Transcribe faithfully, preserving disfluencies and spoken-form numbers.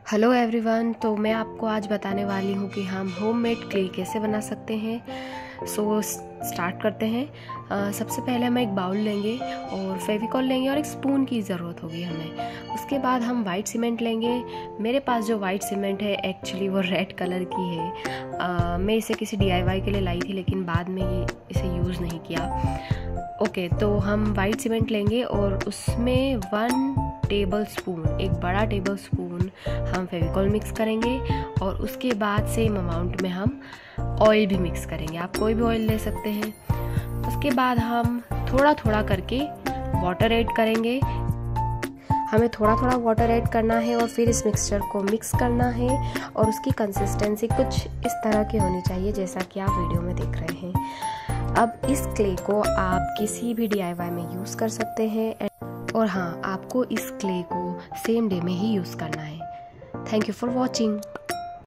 Hello everyone, तो मैं आपको आज बताने वाली हूँ कि हम होममेड क्ले कैसे बना सकते हैं। सो स्टार्ट करते हैं। uh, सबसे पहले हम एक बाउल लेंगे और फेविकॉल लेंगे और एक स्पून की ज़रूरत होगी हमें। उसके बाद हम वाइट सीमेंट लेंगे। मेरे पास जो वाइट सीमेंट है एक्चुअली वो रेड कलर की है। uh, मैं इसे किसी डी आई वाई के लिए लाई थी, लेकिन बाद में ये इसे यूज़ नहीं किया। ओके okay, तो हम वाइट सीमेंट लेंगे और उसमें वन टेबल स्पून एक बड़ा टेबल स्पून हम फेविकॉल मिक्स करेंगे और उसके बाद सेम अमाउंट में हम ऑयल भी मिक्स करेंगे। आप कोई भी ऑयल ले सकते हैं। उसके बाद हम थोड़ा थोड़ा करके वाटर ऐड करेंगे। हमें थोड़ा थोड़ा वाटर ऐड करना है और फिर इस मिक्सचर को मिक्स करना है और उसकी कंसिस्टेंसी कुछ इस तरह की होनी चाहिए जैसा कि आप वीडियो में देख रहे हैं। अब इस क्ले को आप किसी भी डी आई वाई में यूज़ कर सकते हैं और हाँ, आपको इस क्ले को सेम डे में ही यूज़ करना है। Thank you for watching.